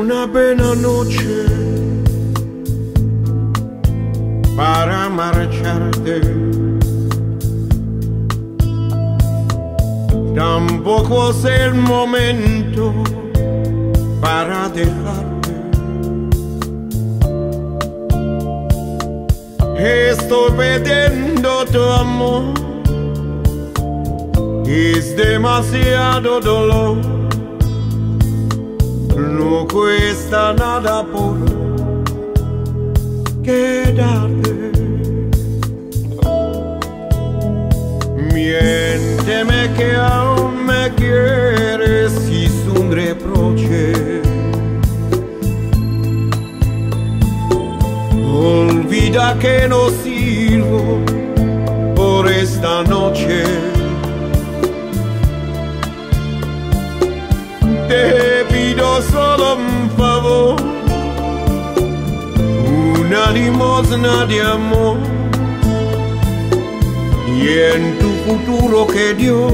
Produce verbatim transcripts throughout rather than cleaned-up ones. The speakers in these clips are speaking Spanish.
una buena noche para marcharte. Tampoco es el momento para dejarte. Estoy perdiendo tu amor, es demasiado dolor. No cuesta nada por quedarte. Miénteme que aún me quieres, es un reproche. Olvida que no sirvo por esta noche. Te pido solo un favor, una limosna de amor, y en tu futuro que Dios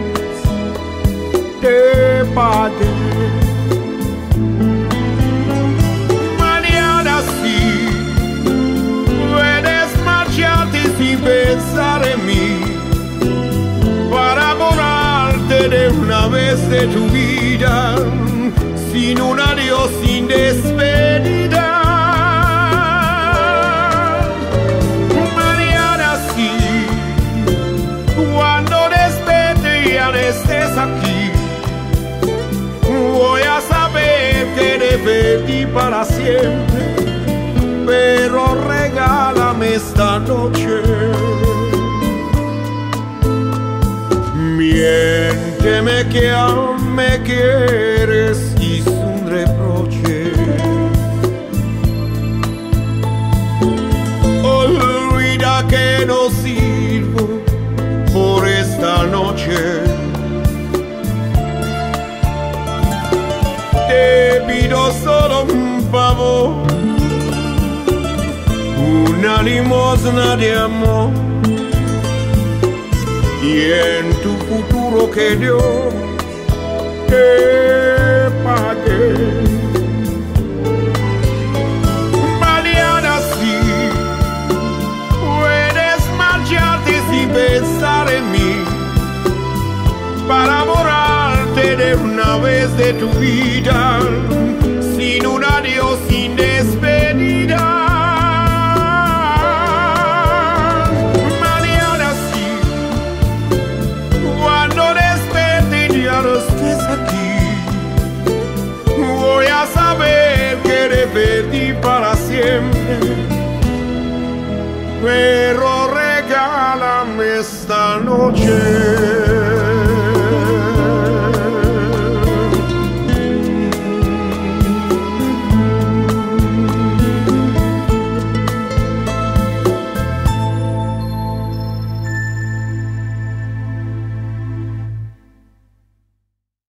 te pague. Mañana sí puedes marcharte sin pensar en mí, para borrarte de una vez de tu vida, sin un adiós, sin despedida. Mañana sí, cuando despete ya no estés aquí, voy a saber que te perdí para siempre, pero regálame esta noche. Miénteme que aún me quieres, es un reproche. Olvida que no sirvo por esta noche. Te pido solo un favor, una limosna de amor, y en tu futuro que Dios te pague. Mañana sí puedes marcharte sin pensar en mí, para borrarte de una vez de tu vida, sin un adiós, sin despedida. Voy a saber que te perdí para siempre, pero regálame esta noche.